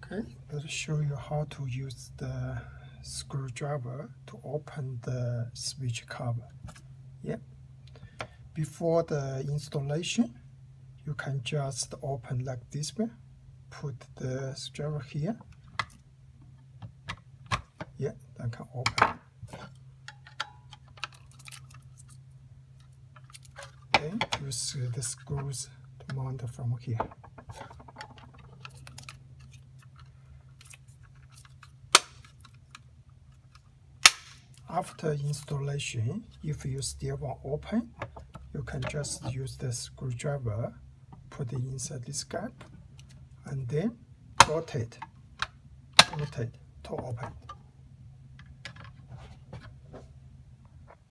Okay, let's show you how to use the screwdriver to open the switch cover. Yeah. Before the installation, you can just open like this way. Put the screwdriver here. Yeah, that can open. Then use the screws to mount from here. After installation, if you still want to open, you can just use the screwdriver, put it inside this gap, and then rotate to open.